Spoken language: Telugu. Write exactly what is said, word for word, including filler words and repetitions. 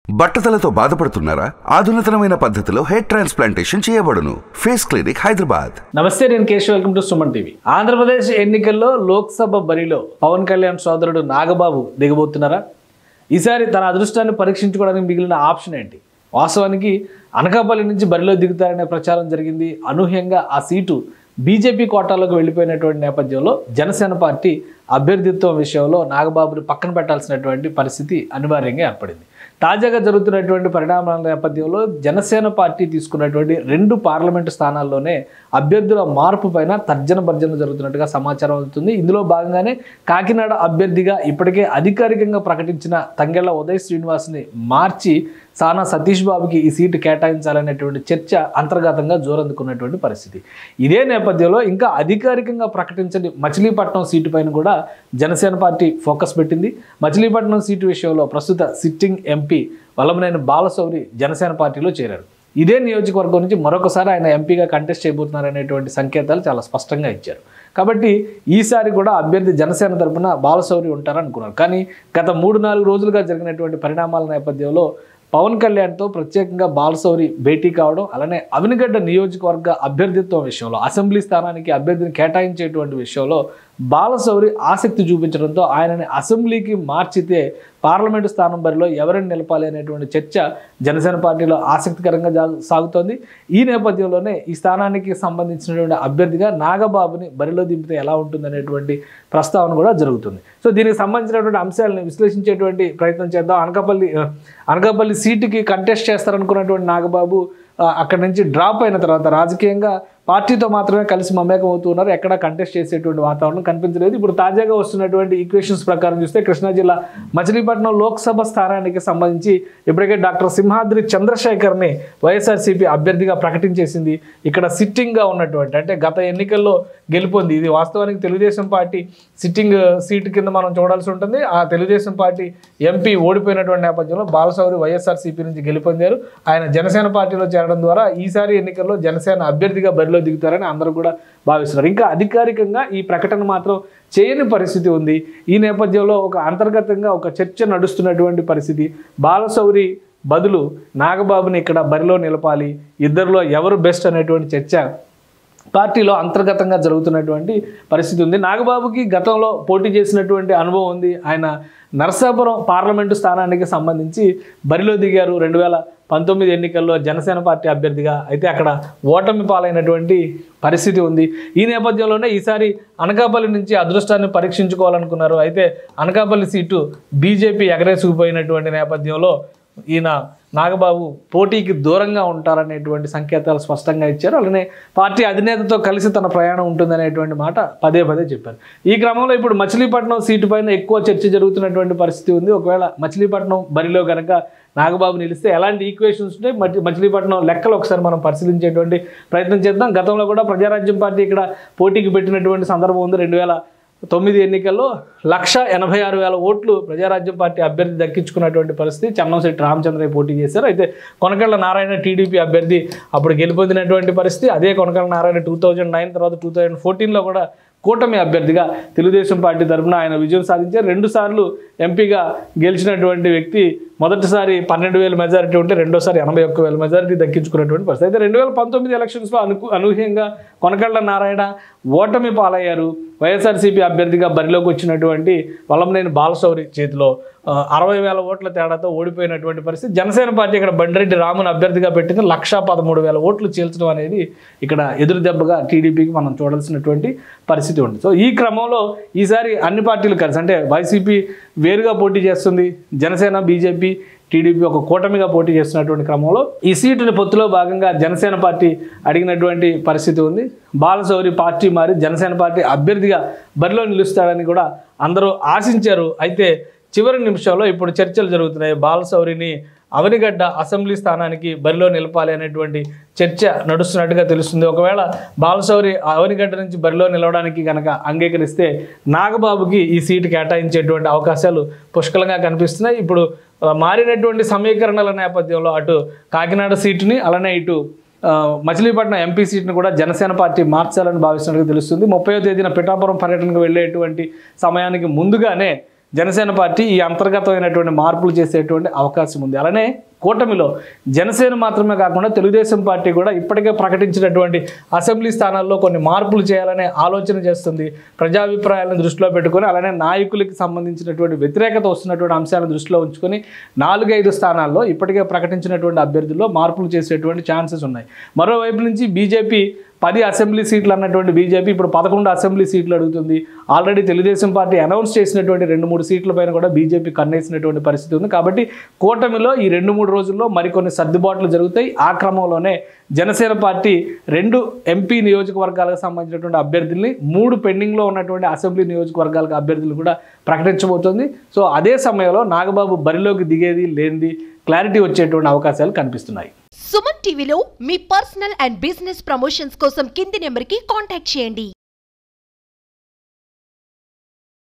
బట్టతలతో బాధపడుతున్నారా? ఆధునితనమైన పద్ధతిలో హెయిర్ ట్రాన్స్ప్లాంటేషన్ చేయబడును. Face clinic Hyderabad. నమస్తే, నేను Keshav. Welcome to Suman TV. Andhra Pradesh ఎన్నికల్లో లోక్సభ బరిలో పవన్ కళ్యాణ్ సోదరుడు నాగబాబు దిగబోతున్నారా? ఈసారి తన అదృష్టాన్ని పరీక్షించుకోవడానికి మిగిలిన ఆప్షన్ ఏంటి? వాస్తవానికి అనకాపల్లి నుంచి బరిలో దిగుతారనే ప్రచారం జరిగింది. అనూహ్యంగా ఆ సీటు బీజేపీ కోటాలోకి వెళ్ళిపోయినటువంటి నేపథ్యంలో జనసేన పార్టీ అభ్యర్థిత్వం విషయంలో నాగబాబుని పక్కన పెట్టాల్సినటువంటి పరిస్థితి అనివార్యంగా ఏర్పడింది. తాజాగా జరుగుతున్నటువంటి పరిణామాల నేపథ్యంలో జనసేన పార్టీ తీసుకున్నటువంటి రెండు పార్లమెంటు స్థానాల్లోనే అభ్యర్థుల మార్పు పైన తర్జన భర్జన జరుగుతున్నట్టుగా సమాచారం అవుతుంది. ఇందులో భాగంగానే కాకినాడ అభ్యర్థిగా ఇప్పటికే అధికారికంగా ప్రకటించిన తంగెళ్ల ఉదయ్ శ్రీనివాస్ని మార్చి సానా సతీష్ బాబుకి ఈ సీటు కేటాయించాలనేటువంటి చర్చ అంతర్గతంగా జోరందుకున్నటువంటి పరిస్థితి. ఇదే నేపథ్యంలో ఇంకా అధికారికంగా ప్రకటించని మచిలీపట్నం సీటు పైన కూడా జనసేన పార్టీ ఫోకస్ పెట్టింది. మచిలీపట్నం సీటు విషయంలో ప్రస్తుత సిట్టింగ్ ఎంపీ వల్లభనేని బాలశౌరి జనసేన పార్టీలో చేరారు. ఇదే నియోజకవర్గం నుంచి మరొకసారి ఆయన ఎంపీగా కంటెస్ట్ చేయబోతున్నారనేటువంటి సంకేతాలు చాలా స్పష్టంగా ఇచ్చారు. కాబట్టి ఈసారి కూడా అభ్యర్థి జనసేన తరఫున బాలశౌరి ఉంటారనుకున్నారు. కానీ గత మూడు నాలుగు రోజులుగా జరిగినటువంటి పరిణామాల నేపథ్యంలో పవన్ కళ్యాణ్తో ప్రత్యేకంగా బాలశౌరి భేటీ కావడం, అలానే అవినిగడ్డ నియోజకవర్గ అభ్యర్థిత్వం విషయంలో అసెంబ్లీ స్థానానికి అభ్యర్థిని కేటాయించేటువంటి విషయంలో బాలశౌరి ఆసక్తి చూపించడంతో ఆయనని అసెంబ్లీకి మార్చితే పార్లమెంటు స్థానం బరిలో ఎవరిని నిలపాలి అనేటువంటి చర్చ జనసేన పార్టీలో ఆసక్తికరంగా సాగుతోంది. ఈ నేపథ్యంలోనే ఈ స్థానానికి సంబంధించినటువంటి అభ్యర్థిగా నాగబాబుని బరిలో దింపితే ఎలా ఉంటుందనేటువంటి ప్రస్తావన కూడా జరుగుతుంది. సో దీనికి సంబంధించినటువంటి అంశాలను విశ్లేషించేటువంటి ప్రయత్నం చేద్దాం. అనకాపల్లి అనకాపల్లి సీటుకి కంటెస్ట్ చేస్తారనుకున్నటువంటి నాగబాబు అక్కడి నుంచి డ్రాప్ అయిన తర్వాత రాజకీయంగా పార్టీతో మాత్రమే కలిసి మమేకం అవుతున్నారు. ఎక్కడా కంటెస్ట్ చేసేటువంటి వాతావరణం కనిపించలేదు. ఇప్పుడు తాజాగా వస్తున్నటువంటి ఈక్వేషన్స్ ప్రకారం చూస్తే కృష్ణా జిల్లా మచిలీపట్నం లోక్సభ స్థానానికి సంబంధించి ఇప్పటికే డాక్టర్ సింహాద్రి చంద్రశేఖర్ని వైఎస్ఆర్సీపీ అభ్యర్థిగా ప్రకటించేసింది. ఇక్కడ సిట్టింగ్గా ఉన్నటువంటి, అంటే గత ఎన్నికల్లో గెలుపొంది, ఇది వాస్తవానికి తెలుగుదేశం పార్టీ సిట్టింగ్ సీటు కింద మనం చూడాల్సి ఉంటుంది. ఆ తెలుగుదేశం పార్టీ ఎంపీ ఓడిపోయినటువంటి నేపథ్యంలో బాలశౌరి వైఎస్ఆర్సీపీ నుంచి గెలుపొందారు. ఆయన జనసేన పార్టీలో చేరడం ద్వారా ఈసారి ఎన్నికల్లో జనసేన అభ్యర్థిగా బరిలో దిగుతారని అందరూ కూడా భావిస్తున్నారు. ఇంకా అధికారికంగా ఈ ప్రకటన మాత్రం చేయని పరిస్థితి ఉంది. ఈ నేపథ్యంలో ఒక అంతర్గతంగా ఒక చర్చ నడుస్తున్నటువంటి పరిస్థితి. బాలశౌరి బదులు నాగబాబుని ఇక్కడ బరిలో నిలపాలి, ఇద్దరిలో ఎవరు బెస్ట్ అనేటువంటి చర్చ పార్టీలో అంతర్గతంగా జరుగుతున్నటువంటి పరిస్థితి ఉంది. నాగబాబుకి గతంలో పోటీ చేసినటువంటి అనుభవం ఉంది. ఆయన నరసాపురం పార్లమెంటు స్థానానికి సంబంధించి బరిలో దిగారు రెండు వేల పంతొమ్మిది ఎన్నికల్లో జనసేన పార్టీ అభ్యర్థిగా. అయితే అక్కడ ఓటమి పాలైనటువంటి పరిస్థితి ఉంది. ఈ నేపథ్యంలోనే ఈసారి అనకాపల్లి నుంచి అదృష్టాన్ని పరీక్షించుకోవాలనుకున్నారు. అయితే అనకాపల్లి సీటు బీజేపీ ఎగరేసుకుపోయినటువంటి నేపథ్యంలో ఈయన నాగబాబు పోటీకి దూరంగా ఉంటారనేటువంటి సంకేతాలు స్పష్టంగా ఇచ్చారు. అలానే పార్టీ అధినేతతో కలిసి తన ప్రయాణం ఉంటుందనేటువంటి మాట పదే పదే చెప్పారు. ఈ క్రమంలో ఇప్పుడు మచిలీపట్నం సీటు పైన ఎక్కువ చర్చ జరుగుతున్నటువంటి పరిస్థితి ఉంది. ఒకవేళ మచిలీపట్నం బరిలో కనుక నాగబాబు నిలిస్తే ఎలాంటి ఈక్వేషన్స్ ఉంటాయి, మచిలీపట్నం లెక్కలు ఒకసారి మనం పరిశీలించేటువంటి ప్రయత్నం చేద్దాం. గతంలో కూడా ప్రజారాజ్యం పార్టీ ఇక్కడ పోటీకి పెట్టినటువంటి సందర్భం ఉంది. రెండు వేల తొమ్మిది ఎన్నికల్లో లక్ష ఎనభై ఆరు వేల ఓట్లు ప్రజారాజ్యం పార్టీ అభ్యర్థి దక్కించుకున్నటువంటి పరిస్థితి. చన్నంశెట్టి రామచంద్రయ్య పోటీ చేశారు. అయితే కొనకళ్ళ నారాయణ టీడీపీ అభ్యర్థి అప్పుడు గెలుపొందినటువంటి పరిస్థితి. అదే Konakalla Narayana two thousand nine తర్వాత టూ థౌజండ్ ఫోర్టీన్లో కూడా కూటమి అభ్యర్థిగా తెలుగుదేశం పార్టీ తరఫున ఆయన విజయం సాధించారు. రెండు సార్లు ఎంపీగా గెలిచినటువంటి వ్యక్తి మొదటిసారి పన్నెండు వేల మెజారిటీ ఉంటే రెండోసారి ఎనభై ఒక్క వేల మెజారిటీ దక్కించుకున్నటువంటి పరిస్థితి. అయితే రెండు వేల పంతొమ్మిది ఎలక్షన్స్లో అను అనూహ్యంగా కొనకళ్ళ నారాయణ ఓటమి పాలయ్యారు. వైఎస్ఆర్సీపీ అభ్యర్థిగా బరిలోకి వచ్చినటువంటి వల్లభనేని బాలశౌరి చేతిలో అరవై వేల ఓట్ల తేడాతో ఓడిపోయినటువంటి పరిస్థితి. జనసేన పార్టీ ఇక్కడ బండిరెడ్డి రామును అభ్యర్థిగా పెట్టింది. లక్షా పదమూడు వేల ఓట్లు చీల్చడం అనేది ఇక్కడ ఎదురు దెబ్బగా టీడీపీకి మనం చూడాల్సినటువంటి పరిస్థితి ఉంది. సో ఈ క్రమంలో ఈసారి అన్ని పార్టీలు కలిసి, అంటే వైసీపీ వేరుగా పోటీ చేస్తుంది, జనసేన బీజేపీ టీడీపీ ఒక కూటమిగా పోటీ చేస్తున్నటువంటి క్రమంలో ఈ సీటుని పొత్తులో భాగంగా జనసేన పార్టీ అడిగినటువంటి పరిస్థితి ఉంది. బాలశౌరి పార్టీ మారి జనసేన పార్టీ అభ్యర్థిగా బరిలో నిలుస్తాడని కూడా అందరూ ఆశించారు. అయితే చివరి నిమిషంలో ఇప్పుడు చర్చలు జరుగుతున్నాయి. బాలశౌరిని అవనిగడ్డ అసెంబ్లీ స్థానానికి బరిలో నిలపాలి అనేటువంటి చర్చ నడుస్తున్నట్టుగా తెలుస్తుంది. ఒకవేళ బాలశౌరి అవనిగడ్డ నుంచి బరిలో నిలవడానికి కనుక అంగీకరిస్తే నాగబాబుకి ఈ సీటు కేటాయించేటువంటి అవకాశాలు పుష్కలంగా కనిపిస్తున్నాయి. ఇప్పుడు మారినటువంటి సమీకరణల నేపథ్యంలో అటు కాకినాడ సీటుని, అలానే ఇటు మచిలీపట్నం ఎంపీ సీట్ను కూడా జనసేన పార్టీ మార్చాలని భావిస్తున్నట్టుగా తెలుస్తుంది. ముప్పైవ తేదీన పిఠాపురం పర్యటనకు వెళ్ళేటువంటి సమయానికి ముందుగానే జనసేన పార్టీ ఈ అంతర్గతమైనటువంటి మార్పులు చేసేటువంటి అవకాశం ఉంది. అలానే కూటమిలో జనసేన మాత్రమే కాకుండా తెలుగుదేశం పార్టీ కూడా ఇప్పటికే ప్రకటించినటువంటి అసెంబ్లీ స్థానాల్లో కొన్ని మార్పులు చేయాలనే ఆలోచన చేస్తుంది. ప్రజాభిప్రాయాలను దృష్టిలో పెట్టుకొని అలానే నాయకులకి సంబంధించినటువంటి వ్యతిరేకత వస్తున్నటువంటి అంశాలను దృష్టిలో ఉంచుకొని నాలుగైదు స్థానాల్లో ఇప్పటికే ప్రకటించినటువంటి అభ్యర్థుల్లో మార్పులు చేసేటువంటి ఛాన్సెస్ ఉన్నాయి. మరోవైపు నుంచి బీజేపీ పది అసెంబ్లీ సీట్లు అన్నటువంటి బీజేపీ ఇప్పుడు పదకొండు అసెంబ్లీ సీట్లు అడుగుతుంది. ఆల్రెడీ తెలుగుదేశం పార్టీ అనౌన్స్ చేసినటువంటి రెండు మూడు సీట్ల పైన కూడా బీజేపీ కన్నేసినటువంటి పరిస్థితి ఉంది. కాబట్టి కూటమిలో ఈ రెండు మూడు రోజుల్లో మరికొన్ని సర్దుబాట్లు జరుగుతాయి. ఆ క్రమంలోనే జనసేన పార్టీ రెండు ఎంపీ నియోజకవర్గాలకు సంబంధించినటువంటి అభ్యర్థుల్ని, మూడు పెండింగ్లో ఉన్నటువంటి అసెంబ్లీ నియోజకవర్గాలకు అభ్యర్థులు కూడా ప్రకటించబోతోంది. సో అదే సమయంలో నాగబాబు బరిలోకి దిగేది లేనిది క్లారిటీ వచ్చేటువంటి అవకాశాలు కనిపిస్తున్నాయి. సుమన్ టీవీలో మీ పర్సనల్ అండ్ బిజినెస్ ప్రమోషన్స్ కోసం కింది నెంబర్కి కాంటాక్ట్ చేయండి.